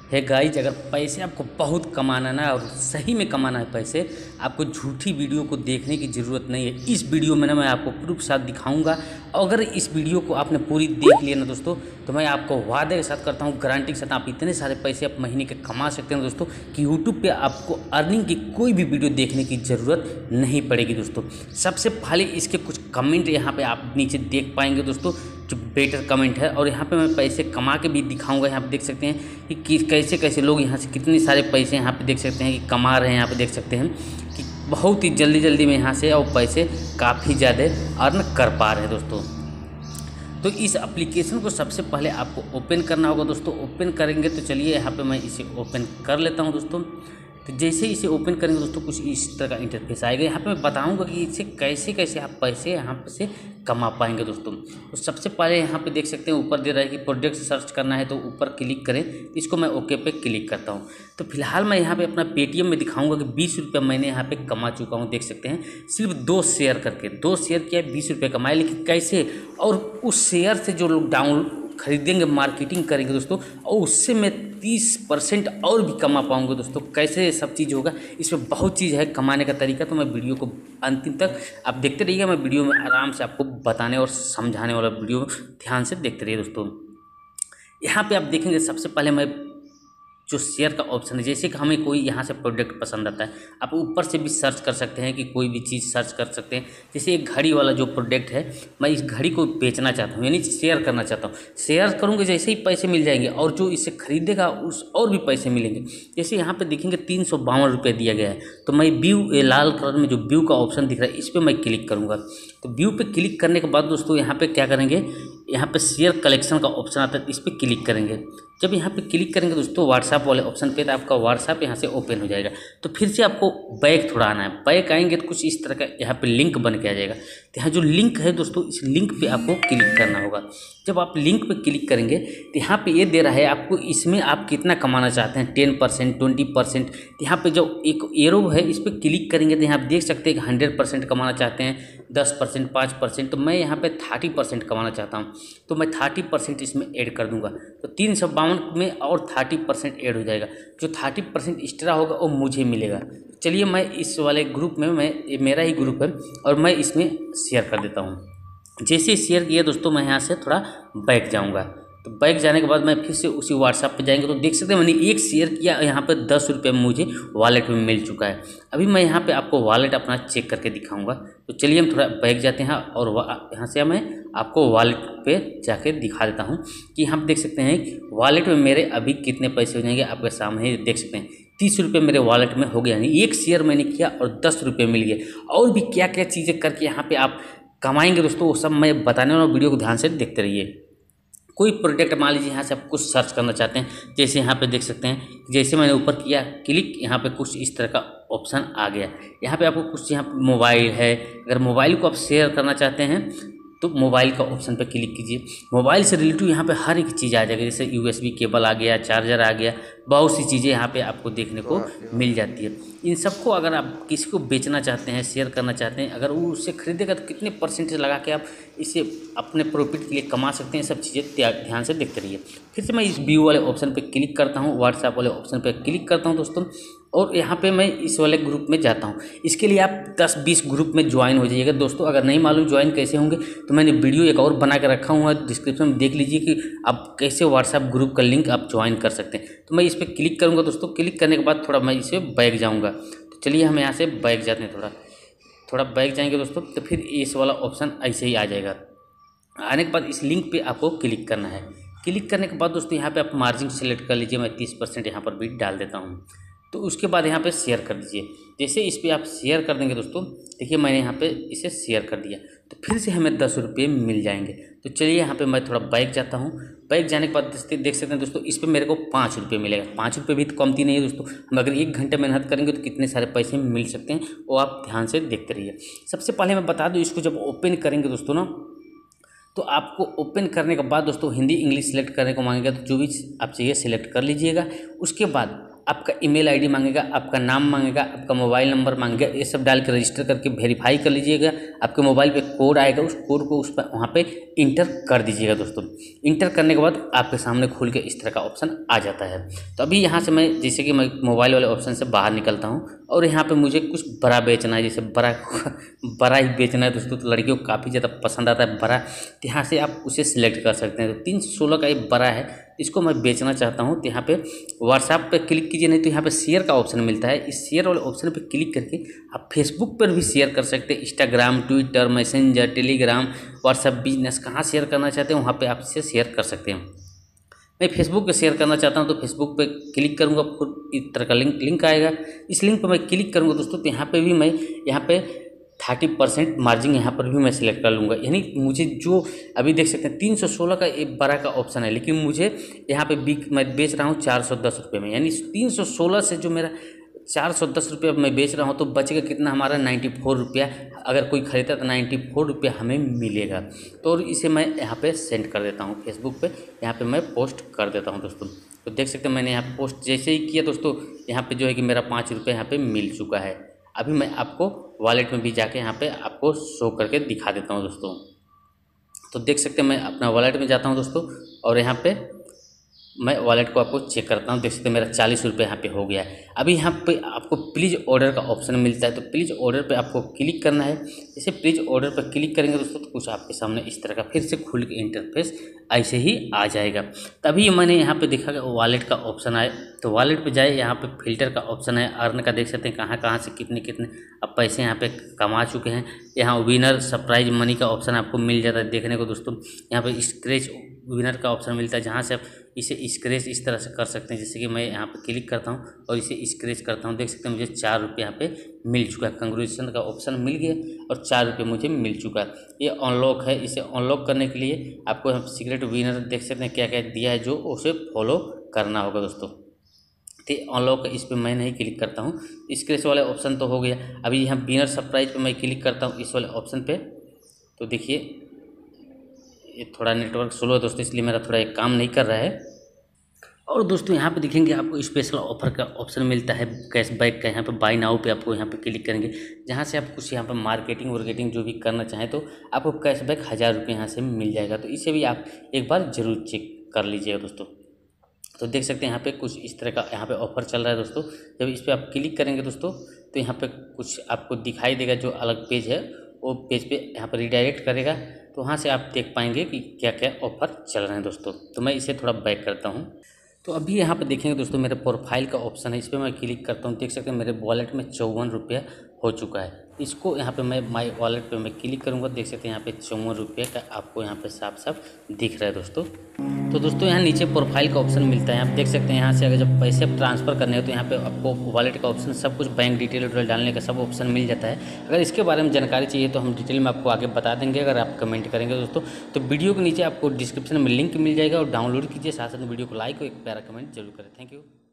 है गाइज, अगर पैसे आपको बहुत कमाना ना और सही में कमाना है पैसे, आपको झूठी वीडियो को देखने की ज़रूरत नहीं है। इस वीडियो में ना मैं आपको प्रूफ साथ दिखाऊंगा। अगर इस वीडियो को आपने पूरी देख लिया ना दोस्तों, तो मैं आपको वादे के साथ करता हूँ, गारंटी के साथ आप इतने सारे पैसे आप महीने के कमा सकते हैं दोस्तों कि यूट्यूब पे आपको अर्निंग की कोई भी वीडियो देखने की ज़रूरत नहीं पड़ेगी दोस्तों। सबसे पहले इसके कुछ कमेंट यहाँ पे आप नीचे देख पाएंगे दोस्तों, जो बेटर कमेंट है। और यहाँ पे मैं पैसे कमा के भी दिखाऊंगा। यहाँ पे देख सकते हैं कि कैसे कैसे लोग यहाँ से कितने सारे पैसे यहाँ पे देख सकते हैं कि कमा रहे हैं। यहाँ पे देख सकते हैं कि बहुत ही जल्दी जल्दी में यहाँ से और पैसे काफ़ी ज़्यादा अर्न कर पा रहे हैं दोस्तों। तो इस एप्लीकेशन को सबसे पहले आपको ओपन करना होगा दोस्तों। ओपन करेंगे तो चलिए यहाँ पे मैं इसे ओपन कर लेता हूँ दोस्तों। तो जैसे इसे ओपन करेंगे दोस्तों, कुछ इस तरह का इंटरफेस आएगा। यहाँ पे मैं बताऊंगा कि इसे कैसे कैसे आप पैसे यहाँ पे से कमा पाएंगे दोस्तों। तो सबसे पहले यहाँ पे देख सकते हैं ऊपर दे रहा है कि प्रोडक्ट सर्च करना है, तो ऊपर क्लिक करें। तो इसको मैं ओके पे क्लिक करता हूँ। तो फिलहाल मैं यहाँ पे अपना पेटीएम में दिखाऊंगा कि 20 रुपये मैंने यहाँ पे कमा चुका हूँ। देख सकते हैं सिर्फ 2 शेयर करके, 2 शेयर किया 20 रुपये कमाए। लेकिन कैसे, और उस शेयर से जो लोग डाउन खरीदेंगे, मार्केटिंग करेंगे दोस्तों, और उससे मैं 30% और भी कमा पाऊंगा दोस्तों। कैसे सब चीज़ होगा, इसमें बहुत चीज़ है कमाने का तरीका। तो मैं वीडियो को अंतिम तक आप देखते रहिएगा। मैं वीडियो में आराम से आपको बताने और समझाने वाला वीडियो ध्यान से देखते रहिए दोस्तों। यहाँ पे आप देखेंगे सबसे पहले मैं जो शेयर का ऑप्शन है, जैसे कि हमें कोई यहाँ से प्रोडक्ट पसंद आता है, आप ऊपर से भी सर्च कर सकते हैं कि कोई भी चीज़ सर्च कर सकते हैं। जैसे एक घड़ी वाला जो प्रोडक्ट है, मैं इस घड़ी को बेचना चाहता हूँ, यानी शेयर करना चाहता हूँ। शेयर करूँगा जैसे ही पैसे मिल जाएंगे, और जो इसे खरीदेगा उस और भी पैसे मिलेंगे। जैसे यहाँ पे देखेंगे 352 रुपये दिया गया है। तो मैं व्यू, लाल कलर में जो व्यू का ऑप्शन दिख रहा है, इस पर मैं क्लिक करूँगा। तो व्यू पे क्लिक करने के बाद दोस्तों यहाँ पे क्या करेंगे, यहाँ पे शेयर कलेक्शन का ऑप्शन आता है, इस पर क्लिक करेंगे। जब यहाँ पे क्लिक करेंगे दोस्तों व्हाट्सएप वाले ऑप्शन पे, तो आपका व्हाट्सएप यहाँ से ओपन हो जाएगा। तो फिर से आपको बैक थोड़ा आना है। बैक आएंगे तो कुछ इस तरह का यहाँ पे लिंक बन के आ जाएगा। तो यहाँ जो लिंक है दोस्तों, इस लिंक पे आपको क्लिक करना होगा। जब आप लिंक पे क्लिक करेंगे तो यहाँ पे ये दे रहा है आपको, इसमें आप कितना कमाना चाहते हैं, 10%, 20%। यहाँ पे जो एक एरो है, इस पर क्लिक करेंगे तो यहाँ आप देख सकते हैं कि 100% कमाना चाहते हैं, 10%, 5%। तो मैं यहाँ पे 30% कमाना चाहता हूँ, तो मैं 30% इसमें ऐड कर दूंगा। तो 352 में और 30% ऐड हो जाएगा। जो 30% एक्स्ट्रा होगा वो मुझे मिलेगा। चलिए मैं इस वाले ग्रुप में, मैं मेरा ही ग्रुप है और मैं इसमें शेयर कर देता हूँ। जैसे शेयर किया दोस्तों, मैं यहाँ से थोड़ा बैक जाऊँगा। तो बैक जाने के बाद मैं फिर से उसी व्हाट्सएप पे जाएंगे, तो देख सकते हैं मैंने एक शेयर किया, यहाँ पे 10 रुपये मुझे वॉलेट में मिल चुका है। अभी मैं यहाँ पे आपको वॉलेट अपना चेक करके दिखाऊंगा। तो चलिए हम थोड़ा बैक जाते हैं और यहाँ से मैं आपको वॉलेट पे जाके दिखा देता हूँ कि यहाँ पे देख सकते हैं वॉलेट में मेरे अभी कितने पैसे हो जाएंगे। आपके सामने देख सकते हैं 30 रुपये मेरे वॉलेट में हो गया, यानी एक शेयर मैंने किया और 10 रुपये मिल गए। और भी क्या क्या चीज़ें करके यहाँ पे आप कमाएंगे दोस्तों, वो सब मैं बताने वाला हूँ। वीडियो को ध्यान से देखते रहिए। कोई प्रोडक्ट मान लीजिए यहाँ से आप कुछ सर्च करना चाहते हैं, जैसे यहाँ पे देख सकते हैं, जैसे मैंने ऊपर किया क्लिक, यहाँ पे कुछ इस तरह का ऑप्शन आ गया। यहाँ पे आपको कुछ, यहाँ मोबाइल है, अगर मोबाइल को आप शेयर करना चाहते हैं तो मोबाइल का ऑप्शन पे क्लिक कीजिए। मोबाइल से रिलेटिव यहाँ पे हर एक चीज़ आ जाएगी, जैसे USB केबल आ गया, चार्जर आ गया, बहुत सी चीज़ें यहाँ पे आपको देखने को मिल जाती है। इन सबको अगर आप किसी को बेचना चाहते हैं, शेयर करना चाहते हैं, अगर वो उससे खरीदेगा तो कितने परसेंटेज लगा के आप इसे अपने प्रॉफिट के लिए कमा सकते हैं। सब चीज़ें ध्यान से देखते रहिए। फिर से मैं इस व्यू वाले ऑप्शन पे क्लिक करता हूँ, व्हाट्सएप वाले ऑप्शन पे क्लिक करता हूँ दोस्तों, और यहाँ पे मैं इस वाले ग्रुप में जाता हूँ। इसके लिए आप 10-20 ग्रुप में ज्वाइन हो जाइएगा दोस्तों। अगर नहीं मालूम ज्वाइन कैसे होंगे, तो मैंने वीडियो एक और बना के रखा हुआ है, डिस्क्रिप्शन में देख लीजिए कि आप कैसे व्हाट्सएप ग्रुप का लिंक आप ज्वाइन कर सकते हैं। तो मैं इस पर क्लिक करूँगा दोस्तों। क्लिक करने के बाद थोड़ा मैं इसे बैक जाऊँगा। तो चलिए हम यहाँ से बैक जाते हैं, थोड़ा बैक जाएंगे दोस्तों। तो फिर इस वाला ऑप्शन ऐसे ही आ जाएगा। आने के बाद इस लिंक पे आपको क्लिक करना है। क्लिक करने के बाद दोस्तों यहाँ पे आप मार्जिन सेलेक्ट कर लीजिए। मैं 30% यहाँ पर भी डाल देता हूँ। तो उसके बाद यहाँ पे शेयर कर दीजिए। जैसे इस पर आप शेयर कर देंगे दोस्तों, देखिए मैंने यहाँ पे इसे शेयर कर दिया, तो फिर से हमें 10 रुपये मिल जाएंगे। तो चलिए यहाँ पे मैं थोड़ा बैक जाता हूँ। बैक जाने के बाद देख सकते हैं दोस्तों, इस पर मेरे को 5 रुपये मिलेगा। 5 रुपये भी तो कमती नहीं है दोस्तों। हम अगर 1 घंटे मेहनत करेंगे तो कितने सारे पैसे मिल सकते हैं, वो आप ध्यान से देखते रहिए। सबसे पहले मैं बता दूँ, इसको जब ओपन करेंगे दोस्तों ना, तो आपको ओपन करने के बाद दोस्तों हिंदी इंग्लिश सेलेक्ट करने को मांगेगा, तो जो भी आप चाहिए सिलेक्ट कर लीजिएगा। उसके बाद आपका ईमेल आईडी मांगेगा, आपका नाम मांगेगा, आपका मोबाइल नंबर मांगेगा, ये सब डाल के रजिस्टर करके वेरीफाई कर लीजिएगा। आपके मोबाइल पे कोड आएगा, उस कोड को उस पर वहाँ पे इंटर कर दीजिएगा दोस्तों। इंटर करने के बाद आपके सामने खुल के इस तरह का ऑप्शन आ जाता है। तो अभी यहाँ से मैं जैसे कि मैं मोबाइल वाले ऑप्शन से बाहर निकलता हूँ और यहाँ पे मुझे कुछ बड़ा बेचना है, जैसे बड़ा ही बेचना है दोस्तों। तो लड़कियों को काफ़ी ज़्यादा पसंद आता है बड़ा, तो यहाँ से आप उसे सिलेक्ट कर सकते हैं। तो 316 का ये बड़ा है, इसको मैं बेचना चाहता हूँ। तो यहाँ पे व्हाट्सएप पे क्लिक कीजिए, नहीं तो यहाँ पे शेयर का ऑप्शन मिलता है। इस शेयर वाले ऑप्शन पे क्लिक करके आप फेसबुक पर भी शेयर कर सकते हैं। Instagram, Twitter, Messenger, Telegram, WhatsApp business, कहाँ शेयर करना चाहते हैं वहाँ पे आप इसे शेयर कर सकते हैं। मैं फेसबुक पे शेयर करना चाहता हूँ, तो फेसबुक पे क्लिक करूँगा, फिर इस तरह का लिंक आएगा। इस लिंक पे मैं क्लिक करूँगा दोस्तों, तो यहाँ पे भी मैं यहाँ पे 30% मार्जिन यहाँ पर भी मैं सिलेक्ट कर लूँगा। यानी मुझे जो अभी देख सकते हैं 316 का एक बड़ा का ऑप्शन है, लेकिन मुझे यहाँ पे मैं बेच रहा हूँ 410 रुपये में। यानी 316 से जो मेरा 410 रुपये मैं बेच रहा हूँ, तो बचेगा कितना हमारा 94 रुपया। अगर कोई खरीदा तो 94 रुपया हमें मिलेगा। तो इसे मैं यहाँ पे सेंड कर देता हूँ फेसबुक पे, यहाँ पे मैं पोस्ट कर देता हूँ दोस्तों। तो देख सकते हैं मैंने यहाँ पोस्ट जैसे ही किया दोस्तों, यहाँ पे जो है कि मेरा 5 रुपये यहाँ पे मिल चुका है। अभी मैं आपको वॉलेट में भी जाके यहाँ पे आपको शो करके दिखा देता हूँ दोस्तों। तो देख सकते हैं मैं अपना वॉलेट में जाता हूँ दोस्तों, और यहाँ पे मैं वॉलेट को आपको चेक करता हूँ। देख सकते हैं मेरा 40 रुपये यहाँ पे हो गया है। अभी यहाँ पे आपको प्लीज़ ऑर्डर का ऑप्शन मिलता है, तो प्लीज़ ऑर्डर पे आपको क्लिक करना है। जैसे प्लीज़ ऑर्डर पर क्लिक करेंगे दोस्तों, तो कुछ आपके सामने इस तरह का फिर से खुल के इंटरफेस ऐसे ही आ जाएगा। तभी मैंने यहाँ पे देखा कि वॉलेट का ऑप्शन आए, तो वॉलेट पे जाए, यहाँ पे फिल्टर का ऑप्शन है, अर्न का देख सकते हैं कहाँ से कितने कितने अब पैसे यहाँ पे कमा चुके हैं। यहाँ विनर सरप्राइज मनी का ऑप्शन आपको मिल जाता है देखने को दोस्तों। यहाँ पे स्क्रैच विनर का ऑप्शन मिलता है, जहाँ से आप इसे स्क्रैच इस तरह से कर सकते हैं। जैसे कि मैं यहाँ पे क्लिक करता हूँ और इसे स्क्रैच करता हूँ, देख सकते हैं मुझे 4 रुपये यहाँ पे मिल चुका है। कंग्रेचुलेशन का ऑप्शन मिल गया और 4 रुपये मुझे मिल चुका है। ये अनलॉक है, इसे अनलॉक करने के लिए आपको यहाँ सीक्रेट विनर देख सकते हैं क्या क्या दिया है, जो उसे फॉलो करना होगा दोस्तों। तो अनलॉक इस पर मैं नहीं क्लिक करता हूँ, स्क्रैच वाले ऑप्शन तो हो गया। अभी यहाँ विनर सरप्राइज पे मैं क्लिक करता हूँ इस वाले ऑप्शन पे, तो देखिए ये थोड़ा नेटवर्क स्लो है दोस्तों, इसलिए मेरा थोड़ा एक काम नहीं कर रहा है। और दोस्तों यहाँ पे देखेंगे आपको स्पेशल ऑफर का ऑप्शन मिलता है कैशबैक का। यहाँ पे बाय नाउ पे आपको यहाँ पे क्लिक करेंगे, जहाँ से आप कुछ यहाँ पे मार्केटिंग वार्केटिंग जो भी करना चाहें तो आपको कैशबैक 1000 रुपये यहाँ से मिल जाएगा। तो इसे भी आप एक बार ज़रूर चेक कर लीजिएगा दोस्तों। तो देख सकते हैं यहाँ पे कुछ इस तरह का यहाँ पे ऑफर चल रहा है दोस्तों। जब इस पर आप क्लिक करेंगे दोस्तों, तो यहाँ पे कुछ आपको दिखाई देगा, जो अलग पेज है वो पेज पे यहाँ पर रिडायरेक्ट करेगा, तो वहाँ से आप देख पाएंगे कि क्या क्या ऑफर चल रहे हैं दोस्तों। तो मैं इसे थोड़ा बैक करता हूँ। तो अभी यहाँ पे देखेंगे दोस्तों मेरे प्रोफाइल का ऑप्शन है, इस पर मैं क्लिक करता हूँ, देख सकते हैं मेरे वॉलेट में 54 रुपया हो चुका है। इसको यहाँ पे मैं माई वॉलेट पे मैं क्लिक करूँगा, देख सकते हैं यहाँ पे 54 रुपये का आपको यहाँ पे साफ साफ दिख रहा है दोस्तों। तो दोस्तों यहाँ नीचे प्रोफाइल का ऑप्शन मिलता है, आप देख सकते हैं यहाँ से अगर जब पैसे आप ट्रांसफ़र करने हो तो यहाँ पे आपको वॉलेट का ऑप्शन, सब कुछ बैंक डिटेल विटेल डालने का सब ऑप्शन मिल जाता है। अगर इसके बारे में जानकारी चाहिए तो हम डिटेल में आपको आगे बता देंगे, अगर आप कमेंट करेंगे दोस्तों। तो वीडियो के नीचे आपको डिस्क्रिप्शन में लिंक मिल जाएगा, और डाउनलोड कीजिए, साथ साथ वीडियो को लाइक और एक प्यारा कमेंट जरूर करें। Thank you.